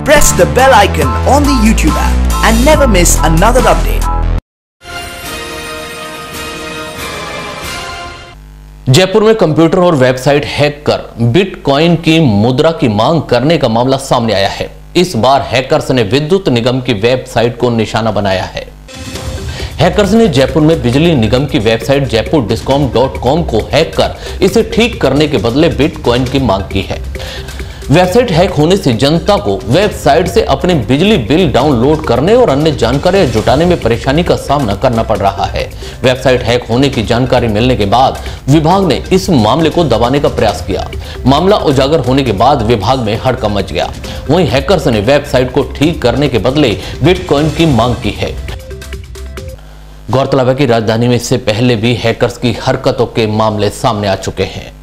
press the bell icon on the YouTube app and never miss another update. Jaipur में computer और website hack कर bitcoin की मुद्रा की मांग करने का मामला सामने आया है। इस बार हैकर्स ने विद्युत निगम की वेबसाइट को निशाना बनाया है। हैकर्स ने जयपुर में बिजली निगम की वेबसाइट jaipurdiscom.com को हैक कर इसे ठीक करने के बदले बिटकॉइन की मांग की है। वेबसाइट हैक होने से जनता को वेबसाइट से अपने बिजली बिल डाउनलोड करने और अन्य जानकारियां जुटाने में परेशानी का सामना करना पड़ रहा है। वेबसाइट हैक होने की जानकारी मिलने के बाद विभाग ने इस मामले को दबाने का प्रयास किया। मामला उजागर होने के बाद विभाग में हड़कंप मच गया। वहीं हैकर्स ने वेबसाइट को ठीक करने के बदले बिटकॉइन की मांग की है। गौरतलब है कि राजधानी में इससे पहले भी हैकर्स की हरकतों के मामले सामने आ चुके हैं।